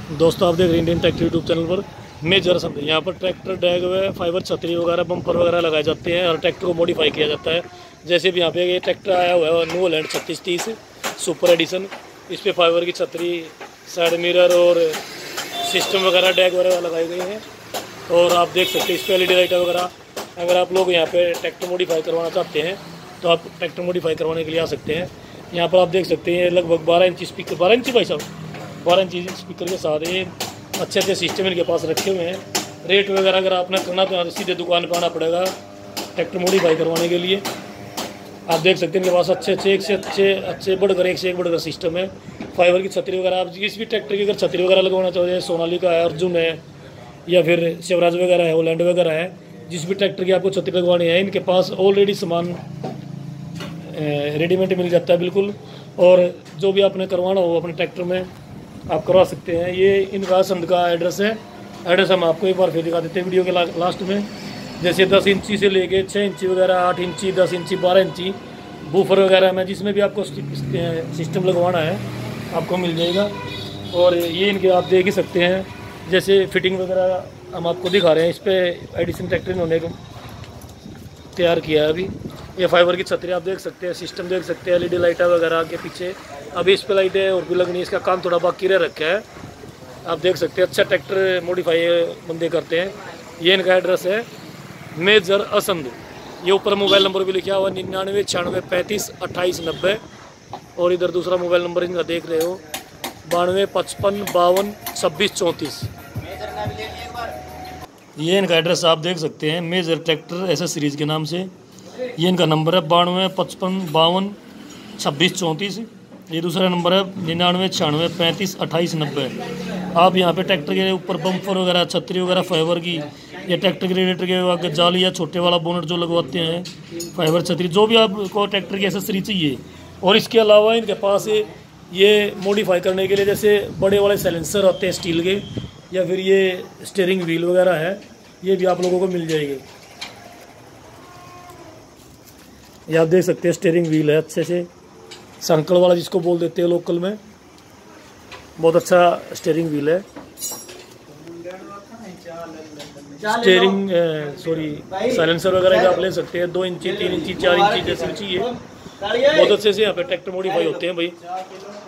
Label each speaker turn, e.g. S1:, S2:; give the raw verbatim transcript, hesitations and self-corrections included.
S1: दोस्तों आप देख रहे हैं इंडियन ट्रैक्टर यूट्यूब चैनल पर मेजर सब यहाँ पर ट्रैक्टर डैग व फाइबर छतरी वगैरह बम्पर वगैरह लगाए जाते हैं और ट्रैक्टर को मॉडिफाई किया जाता है। जैसे भी यहाँ पे ये ट्रैक्टर आया हुआ है न्यू लैंड छत्तीस तीस सुपर एडिशन। इस पर फाइबर की छतरी, साइड मिरर और सिस्टम वगैरह डैग वगैरह लगाई गई हैं। और आप देख सकते हैं इस पर एल ई डी लाइट वगैरह। अगर आप लोग यहाँ पे ट्रैक्टर मॉडिफाई करवाना चाहते हैं तो आप ट्रैक्टर मॉडिफाई करवाने के लिए आ सकते हैं। यहाँ पर आप देख सकते हैं लगभग बारह इंची स्पीकर, बारह इंची भाई साहब बारह इंची स्पीकर के साथ ये अच्छे अच्छे सिस्टम इनके पास रखे हुए हैं। रेट वगैरह अगर आपने करना तो सीधे दुकान पर आना पड़ेगा ट्रैक्टर मॉडिफाई करवाने के लिए। आप देख सकते हैं इनके पास अच्छे अच्छे एक से अच्छे अच्छे बढ़कर एक से एक बढ़कर सिस्टम है। फाइबर की छतरी वगैरह, आप जिस भी ट्रैक्टर की अगर छतरी वगैरह लगवाना चाहते हैं, सोनालिका है, अर्जुन है या फिर शिवराज वगैरह है, होलैंड वगैरह है, जिस भी ट्रैक्टर की आपको छतरी लगवानी है इनके पास ऑलरेडी सामान रेडीमेड मिल जाता है बिल्कुल। और जो भी आपने करवाना हो अपने ट्रैक्टर में आप करवा सकते हैं। ये इनका संद का एड्रेस है। एड्रेस हम आपको एक बार फिर दिखा देते हैं वीडियो के ला, लास्ट में। जैसे दस इंची से लेके छः इंची वगैरह, आठ इंची, दस इंची, बारह इंची बूफर वगैरह में जिसमें भी आपको सिस्टम लगवाना है आपको मिल जाएगा। और ये इनके आप देख ही सकते हैं जैसे फिटिंग वगैरह हम आपको दिखा रहे हैं। इस पर एडिशन ट्रैक्टर इन्होंने तैयार किया है अभी। ये फाइबर की छतरी आप देख सकते हैं, सिस्टम देख सकते हैं, एल ई डी लाइट वगैरह के पीछे। अभी इस पर लाइट है और भी लगनी, इसका काम थोड़ा बाकी रह रखा है। आप देख सकते हैं अच्छा ट्रैक्टर मॉडिफाई बंदे करते हैं। ये इनका एड्रेस है मेजर असंद। ये ऊपर मोबाइल नंबर भी लिखा हुआ निन्यानवे छियानवे पैंतीस अट्ठाईस नब्बे। और इधर दूसरा मोबाइल नंबर इनका देख रहे हो बानवे पचपन बावन छब्बीस चौंतीस। ये इनका एड्रेस आप देख सकते हैं मेजर ट्रैक्टर ऐसा सीरीज़ के नाम से। ये इनका नंबर है बानवे पचपन बावन छब्बीस चौंतीस। ये दूसरा नंबर है निन्यानवे छियानवे पैंतीस अट्ठाईस नब्बे। आप यहाँ पे ट्रैक्टर के ऊपर बम्पर वगैरह, छतरी वगैरह फाइबर की, या ट्रैक्टर के रेडिएटर के आगे जाली या छोटे वाला बोनट जो लगवाते हैं, फाइबर छतरी, जो भी आपको ट्रैक्टर की एसेसरी चाहिए। और इसके अलावा इनके पास ये मॉडिफाई करने के लिए जैसे बड़े वाले साइलेंसर होते हैं स्टील के, या फिर ये स्टीयरिंग व्हील वगैरह है, ये भी आप लोगों को मिल जाएगी। ये आप देख सकते हैं स्टीयरिंग व्हील है अच्छे से, संकल वाला जिसको बोल देते हैं लोकल में। बहुत अच्छा स्टीयरिंग व्हील है। स्टीयरिंग सॉरी साइलेंसर वगैरह का आप ले सकते हैं। दो इंची, तीन इंची, चार इंची जैसे चाहिए बहुत अच्छे से यहाँ पे ट्रैक्टर मॉडिफाई होते हैं भाई।